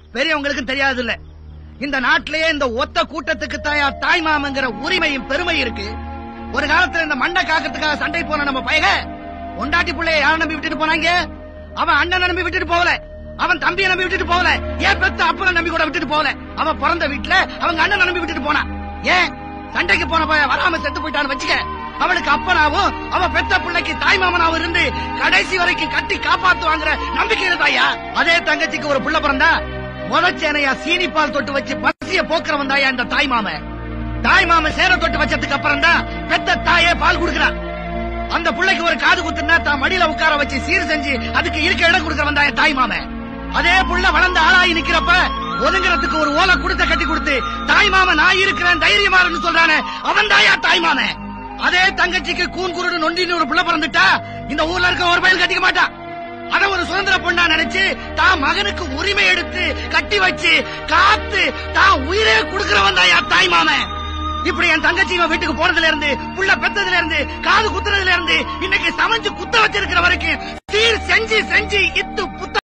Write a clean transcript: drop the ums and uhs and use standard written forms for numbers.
பெரியவங்களுக்கும் தெரியாது இல்ல. இந்த நாட்டிலேயே இந்த ஒத்த கூட்டத்துக்கு தாயா தாய் மாமங்கிற உரிமையும் பெருமை இருக்கு. ஒரு காலத்துல இந்த மண்டை காக்கிறதுக்காக சண்டை போன நம்ம பையக பொண்டாட்டி பிள்ளைய யாரை நம்பி விட்டுட்டு போனாங்க? அவன் அண்ணனை நம்பி விட்டுட்டு போகல, அவன் தம்பியை நம்பி விட்டுட்டு போகல, ஏன் பெத்த அப்பனை நம்பி கூட விட்டுட்டு போகல. அவன் பிறந்த வீட்டுல அவங்க அண்ணன் நம்பி விட்டுட்டு போனான். ஏன் சண்டைக்கு போன பையன் வராம செத்து போயிட்டான்னு வச்சுக்க, அவனுக்கு அப்பனாவும் அவன் பெத்த பிள்ளைக்கு தாய் மாமனாவும் இருந்து கடைசி வரைக்கும் கட்டி காப்பாத்துவாங்கிற நம்பிக்கை இருந்தாயா? அதே தங்கச்சிக்கு ஒரு புள்ள பிறந்தா முதச்சேனையா சீனிப்பால் தொட்டு வச்சு பசிய போக்குறவன் தாயா இந்த தாய் மாமன். தாய் மாமன் சேர தொட்டு வச்சதுக்கு அப்புறம் தான் பெத்த தாயே பால் குடுக்கிறான். அந்த பிள்ளைக்கு ஒரு காது குத்துனா தான் மடியில உட்கார வச்சு சீர் செஞ்சு அதுக்கு இருக்க இடம் கொடுக்கறவன் தாயா தாய் மாமன். அதே புள்ள வளர்ந்து ஆளாகி நிக்கிறப்ப ஒதுங்கிறதுக்கு ஒரு ஓலை குடுத்த கட்டி கொடுத்து தாய் மாமன் நான் இருக்கிறேன் தைரியமாறன்னு சொல்றானே அவன் தாயா தாய் மாமன். அதே தங்கச்சிக்கு கூன் குருடு நொண்டின்னு ஒரு புள்ள பிறந்துட்டா இந்த ஊர்ல இருக்க ஒரு பயில் கட்டிக்க மாட்டான். அத ஒரு சுதந்திர பொண்ணா நினைச்சு தான் மகனுக்கு உரிமை எடுத்து கட்டி வச்சு காத்து தான் உயிரே கொடுக்கிறவன் தாயா தாய் மாமன். இப்படி என் தங்கச்சி வீட்டுக்கு போனதுல இருந்து புள்ள பெத்ததுல இருந்து காது குத்துறதுல இருந்து இன்னைக்கு சமைஞ்சு குத்த வச்சிருக்கிற வரைக்கும் சீர் செஞ்சு செஞ்சு இத்து புத்த